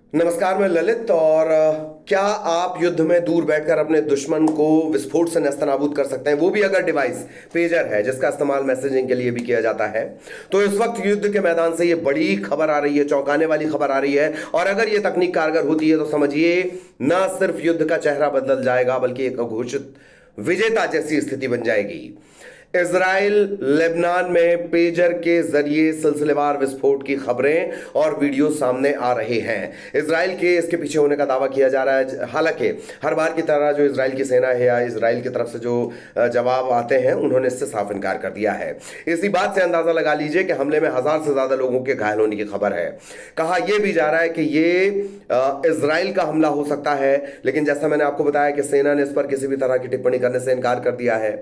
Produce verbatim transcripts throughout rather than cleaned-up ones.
नमस्कार, मैं ललित। और अ, क्या आप युद्ध में दूर बैठकर अपने दुश्मन को विस्फोट से नेस्तनाबूद कर सकते हैं, वो भी अगर डिवाइस पेजर है जिसका इस्तेमाल मैसेजिंग के लिए भी किया जाता है। तो इस वक्त युद्ध के मैदान से ये बड़ी खबर आ रही है, चौंकाने वाली खबर आ रही है। और अगर ये तकनीक कारगर होती है तो समझिए न सिर्फ युद्ध का चेहरा बदल जाएगा बल्कि एक अघोषित विजेता जैसी स्थिति बन जाएगी। इजराइल लेबनान में पेजर के जरिए सिलसिलेवार विस्फोट की खबरें और वीडियो सामने आ रहे हैं। इजराइल के इसके पीछे होने का दावा किया जा रहा है। हालांकि हर बार की तरह जो इजराइल की सेना है या इजराइल की तरफ से जो जवाब आते हैं उन्होंने इससे साफ इनकार कर दिया है। इसी बात से अंदाजा लगा लीजिए कि हमले में हजार से ज्यादा लोगों के घायल होने की खबर है। कहा यह भी जा रहा है कि ये इजराइल का हमला हो सकता है, लेकिन जैसा मैंने आपको बताया कि सेना ने इस पर किसी भी तरह की टिप्पणी करने से इनकार कर दिया है।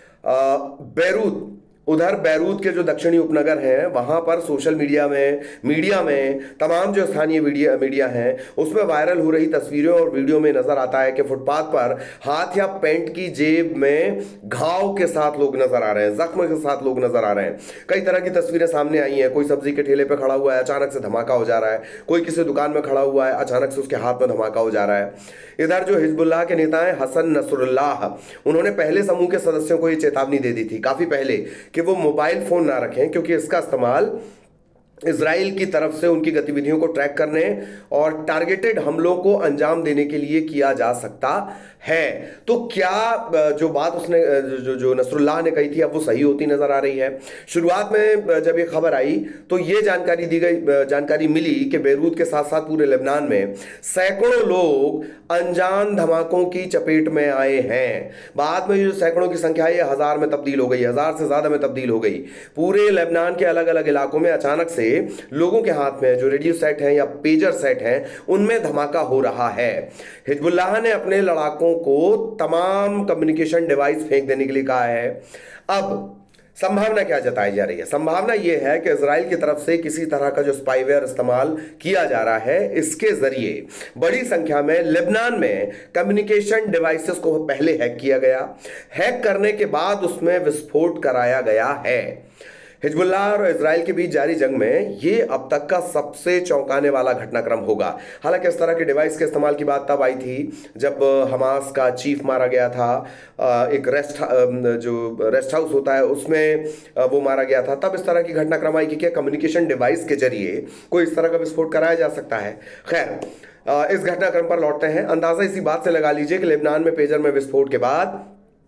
बैरूत उधर बैरूत के जो दक्षिणी उपनगर हैं वहां पर सोशल मीडिया में मीडिया में तमाम जो स्थानीय मीडिया मीडिया हैं उसमें वायरल हो रही तस्वीरों और वीडियो में नजर आता है कि फुटपाथ पर हाथ या पैंट की जेब में घाव के साथ लोग नजर आ रहे हैं, जख्म के साथ लोग नजर आ रहे हैं। कई तरह की तस्वीरें सामने आई हैं। कोई सब्जी के ठेले पर खड़ा हुआ है, अचानक से धमाका हो जा रहा है। कोई किसी दुकान में खड़ा हुआ है, अचानक से उसके हाथ में धमाका हो जा रहा है। इधर जो हिजबुल्लाह के नेता हैं हसन नसरुल्लाह, उन्होंने पहले समूह के सदस्यों को ये चेतावनी दे दी थी काफी पहले कि वो मोबाइल फोन ना रखें, क्योंकि इसका इस्तेमाल इजराइल की तरफ से उनकी गतिविधियों को ट्रैक करने और टारगेटेड हमलों को अंजाम देने के लिए किया जा सकता है। तो क्या जो बात उसने जो जो नसरुल्लाह ने कही थी अब वो सही होती नजर आ रही है? शुरुआत में जब ये खबर आई तो ये जानकारी दी गई जानकारी मिली कि बैरूत के साथ साथ पूरे लेबनान में सैकड़ों लोग अनजान धमाकों की चपेट में आए हैं। बाद में जो सैकड़ों की संख्या है हजार में तब्दील हो गई, हजार से ज्यादा में तब्दील हो गई। पूरे लेबनान के अलग अलग इलाकों में अचानक से लोगों के हाथ में जो रेडियो सेट हैं या पेजर सेट हैं उनमें धमाका हो रहा है। हिजबुल्लाह ने अपने लड़ाकों को तमाम कम्युनिकेशन डिवाइस फेंक देने के लिए कहा है। अब संभावना क्या जताई जा रही है? संभावना यह है कि इजराइल की तरफ से किसी तरह का जो स्पाईवेयर इस्तेमाल किया जा रहा है, इसके जरिए बड़ी संख्या में लेबनान में कम्युनिकेशन डिवाइसेस को पहले हैक किया गया। हैक करने के बाद उसमें विस्फोट कराया गया है। हिजबुल्लाह और इजराइल के बीच जारी जंग में यह अब तक का सबसे चौंकाने वाला घटनाक्रम होगा। हालांकि इस तरह के डिवाइस के इस्तेमाल की बात तब आई थी जब हमास का चीफ मारा गया था। एक रेस्ट जो रेस्ट हाउस होता है उसमें वो मारा गया था। तब इस तरह की घटनाक्रम आई कि क्या कम्युनिकेशन डिवाइस के जरिए कोई इस तरह का विस्फोट कराया जा सकता है। खैर, इस घटनाक्रम पर लौटते हैं। अंदाजा इसी बात से लगा लीजिए कि लेबनान में पेजर में विस्फोट के बाद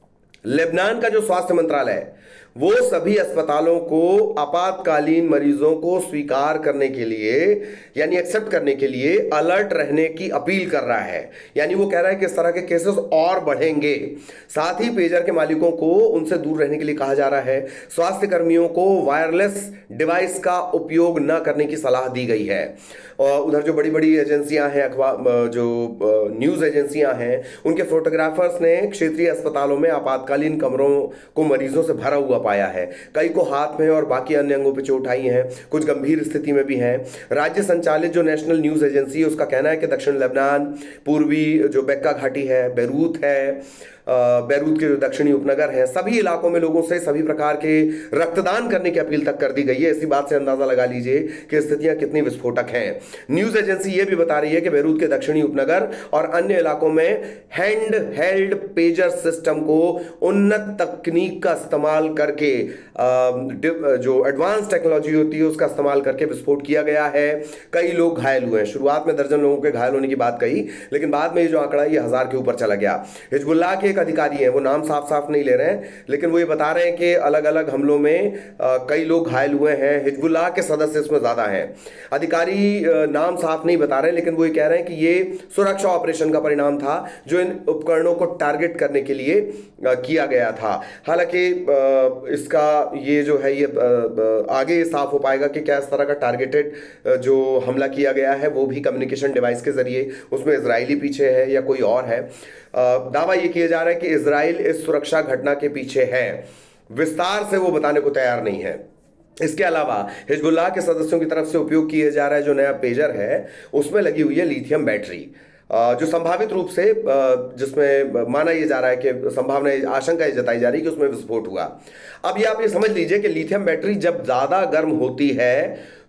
लेबनान का जो स्वास्थ्य मंत्रालय है वो सभी अस्पतालों को आपातकालीन मरीजों को स्वीकार करने के लिए यानी एक्सेप्ट करने के लिए अलर्ट रहने की अपील कर रहा है। यानी वो कह रहा है कि इस तरह के केसेस और बढ़ेंगे। साथ ही पेजर के मालिकों को उनसे दूर रहने के लिए कहा जा रहा है। स्वास्थ्य कर्मियों को वायरलेस डिवाइस का उपयोग न करने की सलाह दी गई है। और उधर जो बड़ी बड़ी एजेंसियां हैं, अखबार जो न्यूज एजेंसियां हैं, उनके फोटोग्राफर्स ने क्षेत्रीय अस्पतालों में आपातकालीन कमरों को मरीजों से भरा हुआ पाया है। कई को हाथ में और बाकी अन्य अंगों पर चोट आई है, कुछ गंभीर स्थिति में भी हैं। राज्य संचालित जो नेशनल न्यूज एजेंसी है उसका कहना है कि दक्षिण लेबनान, पूर्वी जो बेक्का घाटी है, बैरूत है, बैरूत के जो दक्षिणी उपनगर हैं, सभी इलाकों में लोगों से सभी प्रकार के रक्तदान करने की अपील तक कर दी गई है। इसी बात से अंदाजा लगा लीजिए कि स्थितियां कितनी विस्फोटक हैं। न्यूज एजेंसी ये भी बता रही है कि बैरूत के दक्षिणी उपनगर और अन्य इलाकों में हैंड हेल्ड पेजर सिस्टम को उन्नत तकनीक का इस्तेमाल करके जो एडवांस टेक्नोलॉजी होती है उसका इस्तेमाल करके विस्फोट किया गया है। कई लोग घायल हुए हैं। शुरुआत में दर्जन लोगों के घायल होने की बात कही, लेकिन बाद में ये जो आंकड़ा ये हजार के ऊपर चला गया। हिजबुल्लाह के अधिकारी हैं, वो नाम साफ साफ नहीं ले रहे हैं, लेकिन वो ये बता रहे हैं कि अलग अलग हमलों में आ, कई लोग घायल हुए हैं। हिजबुल्लाह के सदस्य इसमें ज्यादा हैं। अधिकारी आ, नाम साफ नहीं बता रहे, लेकिन वो ये कह रहे हैं कि ये सुरक्षा ऑपरेशन का परिणाम था जो इन उपकरणों को टारगेट करने के लिए आ, किया गया था। हालांकि इसका ये जो है ये आ, आगे साफ हो पाएगा कि क्या इस तरह का टारगेटेड जो हमला किया गया है वो भी कम्युनिकेशन डिवाइस के जरिए, उसमें इजरायली पीछे है या कोई और है। दावा यह किया जा रहा है कि इजराइल इस सुरक्षा घटना के पीछे है। विस्तार से वो बताने को तैयार नहीं है। इसके अलावा हिजबुल्लाह के सदस्यों की तरफ से उपयोग किया जा रहा है जो नया पेजर है उसमें लगी हुई है लिथियम बैटरी, जो संभावित रूप से जिसमें माना यह जा रहा है कि संभावना आशंका जताई जा रही है कि उसमें विस्फोट हुआ। अब ये आप ये समझ लीजिए कि लिथियम बैटरी जब ज्यादा गर्म होती है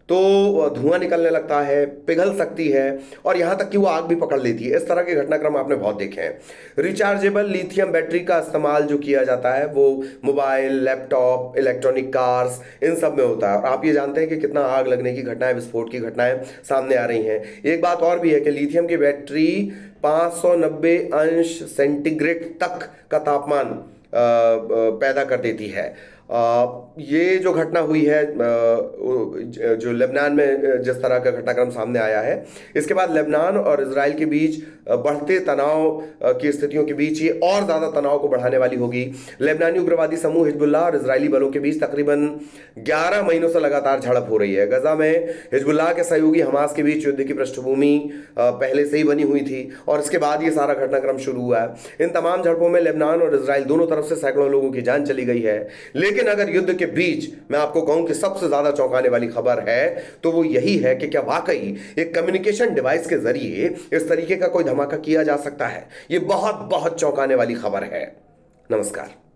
तो धुआं निकलने लगता है, पिघल सकती है और यहां तक कि वो आग भी पकड़ लेती है। इस तरह के घटनाक्रम आपने बहुत देखे हैं। रिचार्जेबल लिथियम बैटरी का इस्तेमाल जो किया जाता है वो मोबाइल, लैपटॉप, इलेक्ट्रॉनिक कार्स, इन सब में होता है। और आप ये जानते हैं कि कितना आग लगने की घटनाएं, विस्फोट की घटनाएं सामने आ रही हैं। एक बात और भी है कि लिथियम की बैटरी पाँच सौ नब्बे अंश सेंटीग्रेड तक का तापमान पैदा कर देती है। ये जो घटना हुई है जो लेबनान में जिस तरह का घटनाक्रम सामने आया है, इसके बाद लेबनान और इजराइल के बीच बढ़ते तनाव की स्थितियों के बीच ये और ज़्यादा तनाव को बढ़ाने वाली होगी। लेबनानी उग्रवादी समूह हिजबुल्लाह और इजरायली बलों के बीच तकरीबन ग्यारह महीनों से लगातार झड़प हो रही है। गजा में हिजबुल्लाह के सहयोगी हमास के बीच युद्ध की पृष्ठभूमि पहले से ही बनी हुई थी और इसके बाद ये सारा घटनाक्रम शुरू हुआ है। इन तमाम झड़पों में लेबनान और इजराइल दोनों तरफ से सैकड़ों लोगों की जान चली गई है। लेकिन अगर युद्ध के बीच मैं आपको कहूं कि सबसे ज्यादा चौंकाने वाली खबर है तो वो यही है कि क्या वाकई एक कम्युनिकेशन डिवाइस के जरिए इस तरीके का कोई धमाका किया जा सकता है। ये बहुत बहुत चौंकाने वाली खबर है। नमस्कार।